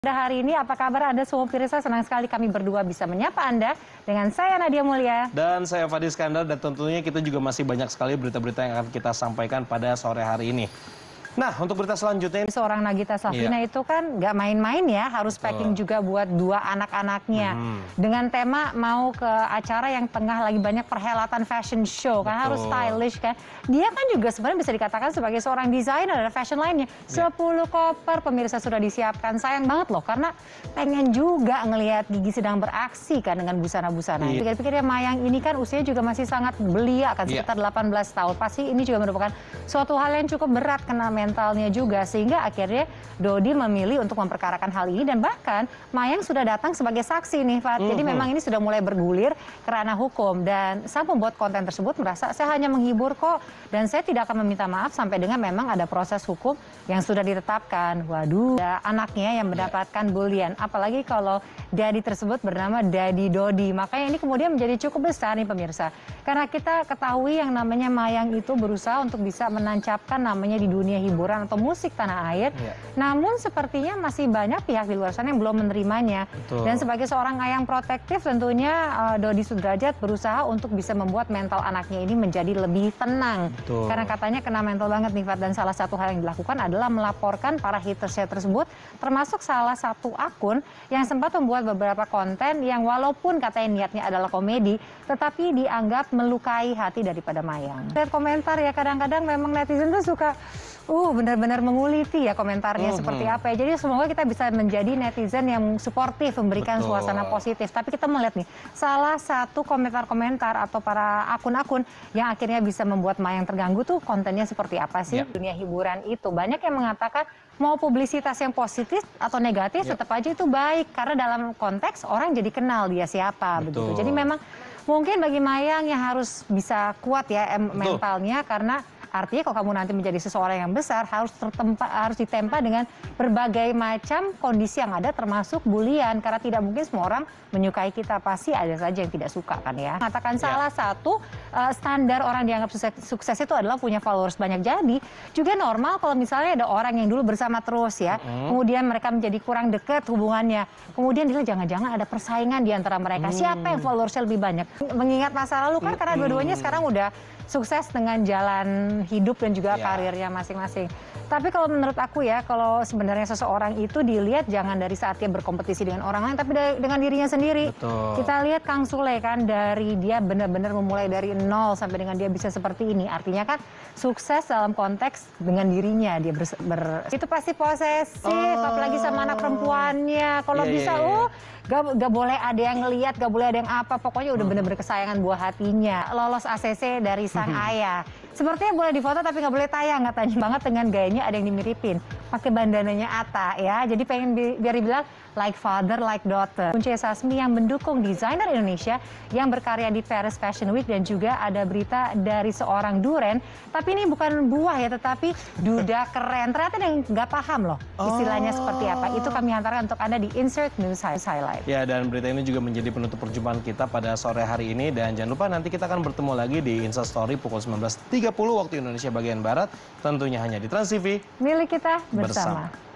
Pada hari ini, apa kabar Anda semua pemirsa? Senang sekali kami berdua bisa menyapa Anda dengan saya Nadia Mulia. Dan saya Fadil Iskandar, dan tentunya kita juga masih banyak sekali berita-berita yang akan kita sampaikan pada sore hari ini. Nah, untuk berita selanjutnya... Seorang Nagita Slavina itu kan nggak main-main ya, harus packing juga buat dua anak-anaknya. Dengan tema mau ke acara yang tengah lagi banyak perhelatan fashion show, kan harus stylish kan. Dia kan juga sebenarnya bisa dikatakan sebagai seorang desainer dan fashion lainnya. 10 koper pemirsa sudah disiapkan. Sayang banget loh, karena pengen juga ngelihat Gigi sedang beraksi kan dengan busana-busana. Pikir-pikir ya, Mayang ini kan usianya juga masih sangat belia kan, sekitar 18 tahun. Pasti ini juga merupakan suatu hal yang cukup berat kena mentalnya juga, sehingga akhirnya Dodi memilih untuk memperkarakan hal ini, dan bahkan Mayang sudah datang sebagai saksi nih, Fat. Jadi memang ini sudah mulai bergulir ke ranah hukum, dan sang pembuat konten tersebut merasa saya hanya menghibur kok, dan saya tidak akan meminta maaf sampai dengan memang ada proses hukum yang sudah ditetapkan. Waduh, ada anaknya yang mendapatkan bulian, apalagi kalau Daddy tersebut bernama Daddy Dodi. Makanya ini kemudian menjadi cukup besar nih pemirsa, karena kita ketahui yang namanya Mayang itu berusaha untuk bisa menancapkan namanya di dunia hiburan atau musik tanah air. Namun sepertinya masih banyak pihak di luar sana yang belum menerimanya. Dan sebagai seorang ayang protektif tentunya Dodi Sudrajat berusaha untuk bisa membuat mental anaknya ini menjadi lebih tenang. Karena katanya kena mental banget nih, Fat. Dan salah satu hal yang dilakukan adalah melaporkan para hatersnya tersebut, termasuk salah satu akun yang sempat membuat beberapa konten yang walaupun katanya niatnya adalah komedi, tetapi dianggap melukai hati daripada Mayang. Lihat komentar ya, kadang-kadang memang netizen tuh suka benar-benar menguliti ya komentarnya seperti apa ya. Jadi semoga kita bisa menjadi netizen yang suportif, memberikan suasana positif. Tapi kita melihat nih, salah satu komentar-komentar atau para akun-akun yang akhirnya bisa membuat Mayang terganggu tuh kontennya seperti apa sih? Dunia hiburan itu banyak yang mengatakan mau publisitas yang positif atau negatif tetap aja itu baik, karena dalam konteks orang jadi kenal dia siapa begitu. Jadi memang mungkin bagi Mayang yang harus bisa kuat ya mentalnya, karena artinya kalau kamu nanti menjadi seseorang yang besar harus ditempa dengan berbagai macam kondisi yang ada, termasuk bulian, karena tidak mungkin semua orang menyukai kita, pasti ada saja yang tidak suka kan ya. Mengatakan salah satu standar orang dianggap sukses itu adalah punya followers banyak. Jadi juga normal kalau misalnya ada orang yang dulu bersama terus ya, kemudian mereka menjadi kurang dekat hubungannya, kemudian dia jangan-jangan ada persaingan di antara mereka, siapa yang followersnya lebih banyak. Mengingat masa lalu kan, karena dua-duanya sekarang udah sukses dengan jalan hidup dan juga karirnya masing-masing. Tapi kalau menurut aku ya, kalau sebenarnya seseorang itu dilihat jangan dari saat dia berkompetisi dengan orang lain, tapi dengan dirinya sendiri. Kita lihat Kang Sule kan, dari dia benar-benar memulai dari nol sampai dengan dia bisa seperti ini. Artinya kan sukses dalam konteks dengan dirinya, dia itu pasti posesif, apalagi sama anak perempuannya. Kalau bisa gak boleh ada yang ngelihat, gak boleh ada yang apa, pokoknya udah bener-bener kesayangan buah hatinya. Lolos ACC dari sang ayah. Sepertinya boleh difoto tapi nggak boleh tayang katanya. Banget dengan gayanya ada yang dimiripin. Pakai bandananya Atta ya. Jadi pengen biar dibilang like father, like daughter. Punce Sasmi yang mendukung desainer Indonesia yang berkarya di Paris Fashion Week, dan juga ada berita dari seorang duren. Tapi ini bukan buah ya, tetapi duda keren. Ternyata yang nggak paham loh istilahnya seperti apa. Itu kami hantarkan untuk Anda di Insert News Highlight. Ya, dan berita ini juga menjadi penutup perjumpaan kita pada sore hari ini. Dan jangan lupa nanti kita akan bertemu lagi di Insta Story pukul 19.30 waktu Indonesia bagian Barat. Tentunya hanya di Trans TV. Milik kita bersama.